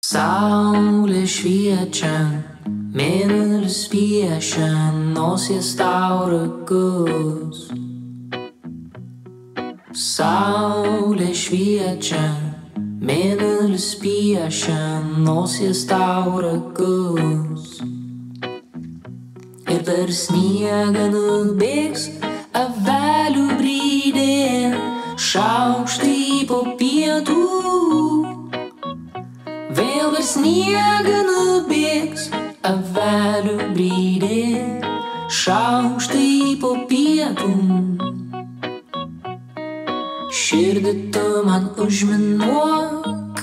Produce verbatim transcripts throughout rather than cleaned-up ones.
Saulė šviečia, mėnulis piešia nosies tau ragus. Saulė šviečia, mėnulis piešia nosies tau ragus. Ir per sniegą nubėgs avelių brydė, šaukštai po pietų. Vėl per sniegą nubėgs avelių brydė, šaukštai po pietų. Širdį tu man užminuok,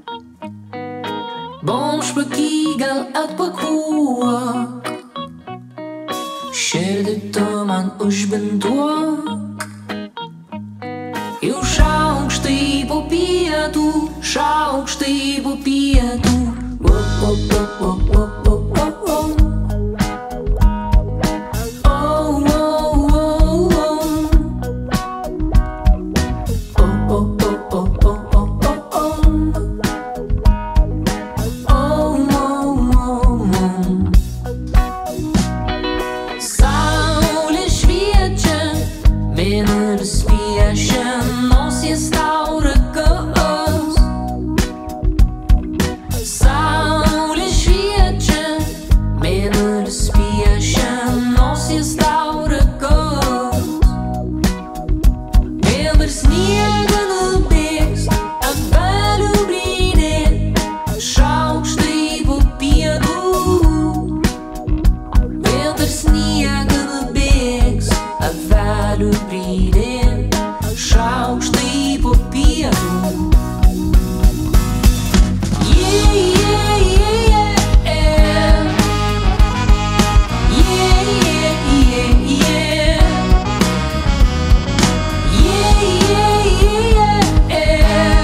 bomžpakį gal atpakuok. Širdį tu man užbinduok, jau šaukštai po pietų, šaukštai po pietų. O, o, o, o, o, o, o, o. Mėnulis piešia nosies tau ragus. Saulė šviečia, mėnulis piešia nosies tau ragus. Vėl per sniegą nubėgs avelių brydė, šaukštai po pietų. Vėl per sniegą nubėgs avelių brydė, šaukštai po pietų. Yeah, yeah, yeah, yeah. Yeah, yeah, yeah, yeah. Yeah, yeah, yeah, yeah.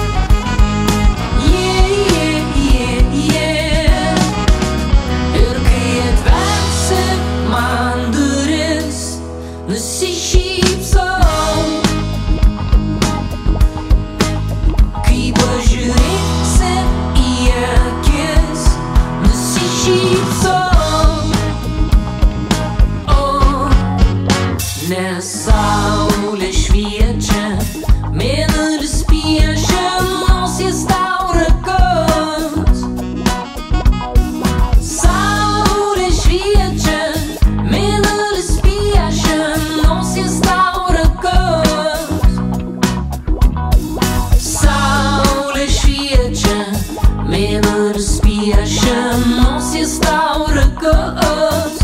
Yeah, yeah, yeah, yeah. Ir kai atversi man duris, nusišypsau, kai pažiūrėsi į akis, nusišypsau. O, nes saulė šviečia, mėnulis piešia nosies tau ragus. Saulė šviečia, mėnulis piešia nosies tau ragus. Saulė šviečia, mėnulis piešia nosies tau ragus.